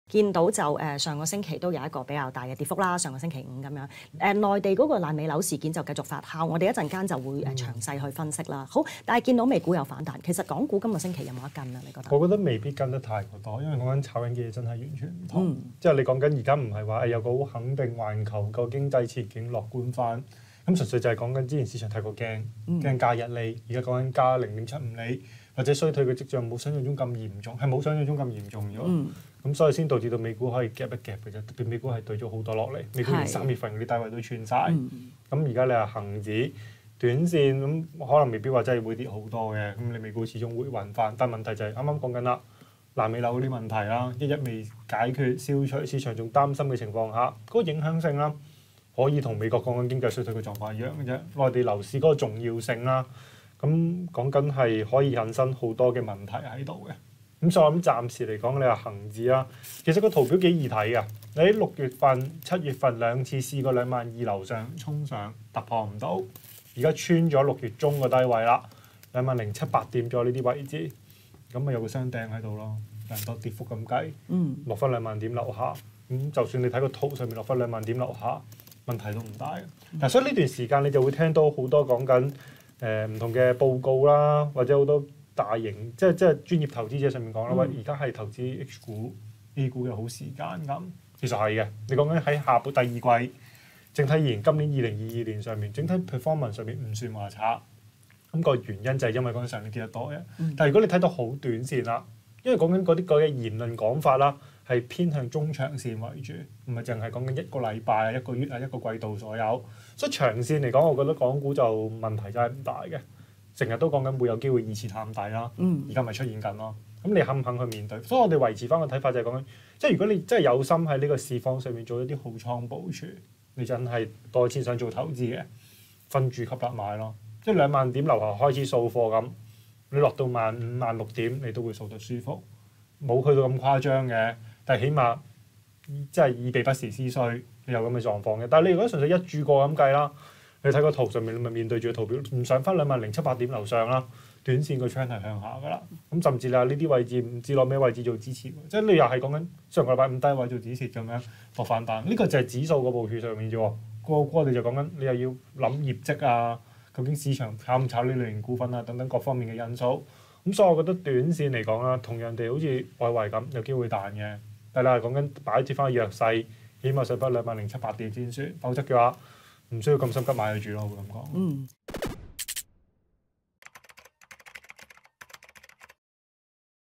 見到就上個星期都有一個比較大嘅跌幅啦，上個星期五咁樣。內地嗰個爛尾樓事件就繼續發酵，我哋一陣間就會詳細去分析啦。好，但係見到美股有反彈，其實港股今個星期有冇得跟啊？你覺得？ 我覺得未必跟得太過多，因為講緊炒緊嘅嘢真係完全唔同。即係你講緊而家唔係話有個好肯定環球個經濟前景樂觀翻，咁純粹就係講緊之前市場太過驚加1厘，而家講緊加0.75厘，或者衰退嘅跡象冇想象中咁嚴重，係冇想象中咁嚴重咗。咁所以先導致到美股可以夾一夾嘅啫，特別美股係對咗好多落嚟，美股連3月份嗰啲低位都穿晒。咁而家你話恆指短線咁可能未必話真係會跌好多嘅，咁你美股始終會穩翻。但問題就係啱啱講緊啦，爛尾樓嗰啲問題啦，一未解決消除，市場仲擔心嘅情況下，嗰個影響性啦，可以同美國講緊經濟衰退嘅狀況一樣嘅啫。內地樓市嗰個重要性啦，咁講緊係可以引申好多嘅問題喺度嘅。咁所以我諗暫時嚟講，你話恆指啦，其實個圖表幾易睇㗎。你喺6月份、7月份2次試過22000樓上衝上，突破唔到，而家穿咗6月中個低位啦，20700點咗呢啲位置，咁咪有個雙頂喺度咯，人多跌幅咁計，落翻20000點樓下，咁就算你睇個圖上面落翻20000點樓下，問題都唔大嘅。嗱，所以呢段時間你就會聽到好多講緊唔同嘅報告啦，或者好多大型即係專業投資者上面講啦，喂，而家係投資 H 股、A 股嘅好時間咁。其實係嘅，你講緊喺下半第二季，整體而言，今年2022年上面整體 performance 上面唔算話差。咁個原因就係因為講緊上年跌得多嘅。但係如果你睇到好短線啦，因為講緊嗰啲嘅言論講法啦，係偏向中長線為主，唔係淨係講緊1個禮拜啊、1個月啊、1個季度左右。所以長線嚟講，我覺得港股就問題真係唔大嘅。成日都講緊會有機會二次探底啦，而家咪出現緊咯。咁你肯唔肯去面對？所以我哋維持翻個睇法就係講緊，即係如果你真係有心喺呢個市況上面做一啲好倉部署，你真係多錢想做投資嘅，分住吸納買咯。即係20000點樓下開始掃貨咁，你落到15000、16000點，你都會掃得舒服，冇去到咁誇張嘅。但係起碼即係以備不時之需，你有咁嘅狀況嘅。但係你如果純粹一注過咁計啦。你睇個圖上面，你咪面對住個圖表，唔上翻20700點樓上啦，短線個 trend 係向下㗎啦。咁甚至你話呢啲位置唔知攞咩位置做支持，即係你又係講緊上個禮拜5低位做支持咁樣搏反彈。呢個就係指數個部署上面啫喎。我哋就講緊你又要諗業績啊，究竟市場炒唔炒呢類型股份啊，等等各方面嘅因素。咁所以我覺得短線嚟講啦，同樣地好似外圍咁有機會彈嘅，但係你係講緊擺脫翻弱勢，起碼上翻20700點先算，否則嘅話，唔需要咁心急買佢住咯，我會咁講。